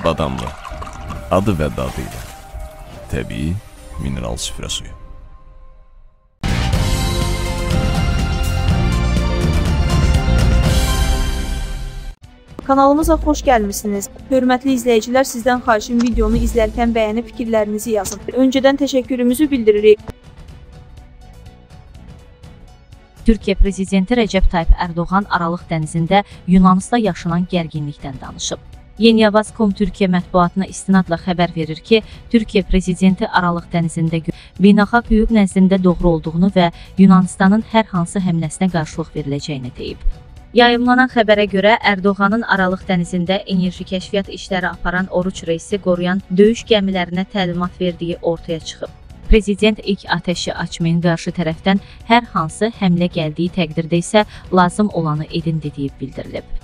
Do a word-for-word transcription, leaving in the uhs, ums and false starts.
Badamlı, adı və dadı ilə təbii mineral süfrə suyu. Kanalımıza xoş gəlmişsiniz. Hörmətli izləyicilər, sizdən xahişim videonu izlərkən bəyənib fikirlərinizi yazın. Öncədən təşəkkürümüzü bildiririk. Türkiyə Prezidenti Rəcəb Tayyip Ərdoğan Aralıq dənizində Yunanıstanda yaşanan gərginlikdən danışıb. Yeniavaz nöqtə com Türkiyə mətbuatına istinadla xəbər verir ki, Türkiyə Prezidenti Aralıq dənizində beynəlxalq hüquq nəzdində doğru olduğunu və Yunanistanın hər hansı həmləsinə qarşılıq veriləcəyini deyib. Yayımlanan xəbərə görə Ərdoğanın Aralıq dənizində enerji kəşfiyyat işləri aparan Oruç reysi qoruyan döyüş gəmilərinə təlimat verdiyi ortaya çıxıb. Prezident ilk atəşi açmayın, qarşı tərəfdən hər hansı həmlə gəldiyi təqdirdə isə lazım olanı edin dediyi bildirilib.